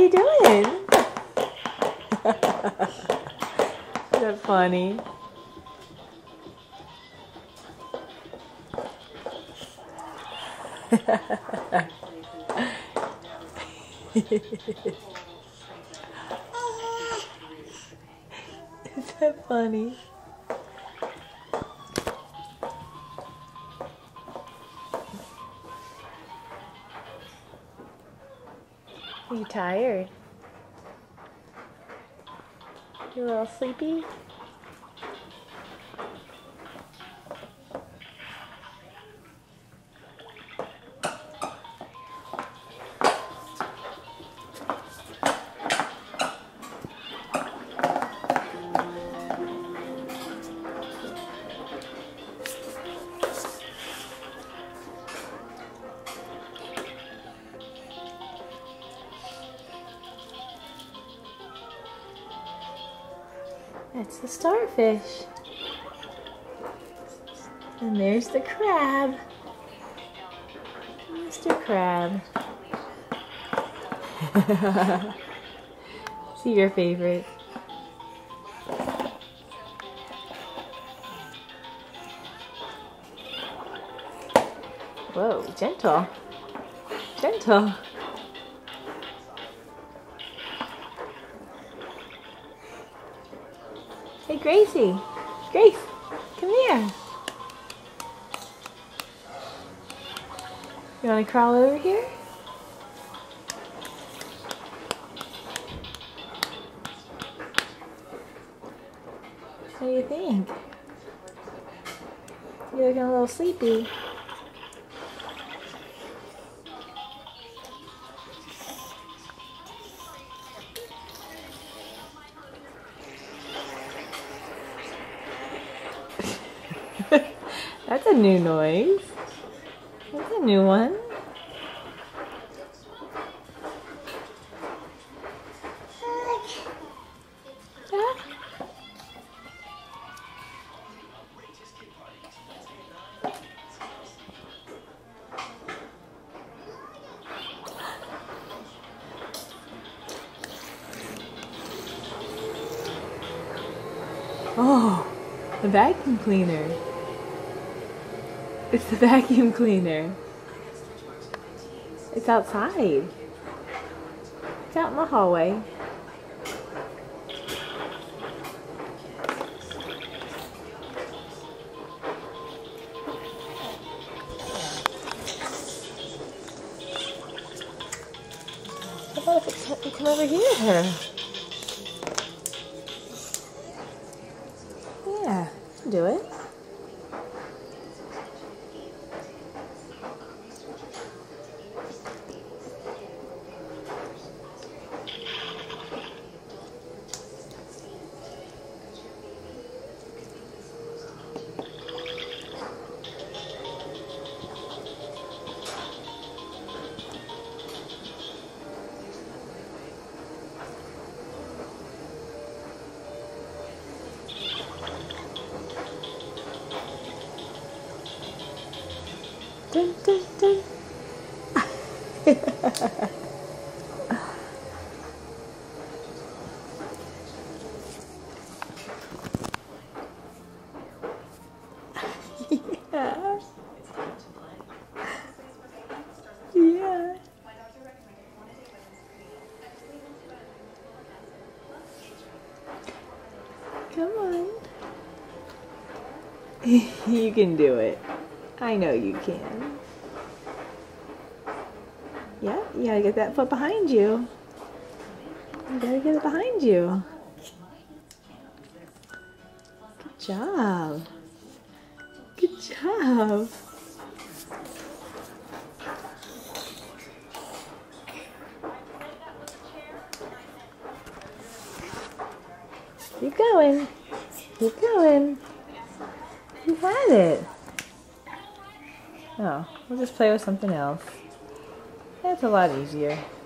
you doing? Is that funny? Is that funny? Are you tired? You a little sleepy? That's the starfish. And there's the crab. Mr. Crab. See your favorite. Whoa, gentle. Gentle. Hey, Gracie. Grace, come here. You want to crawl over here? What do you think? You're looking a little sleepy. That's a new noise. That's a new one. Oh, the vacuum cleaner. It's the vacuum cleaner. It's outside. It's out in the hallway. How about if you come over here? Yeah, do it. Dun, dun, dun. Yeah. Yeah. Come on. You can do it. I know you can. Yeah, you gotta get that foot behind you. You gotta get it behind you. Good job. Good job. Keep going. Keep going. You had it. Oh, we'll just play with something else. That's a lot easier.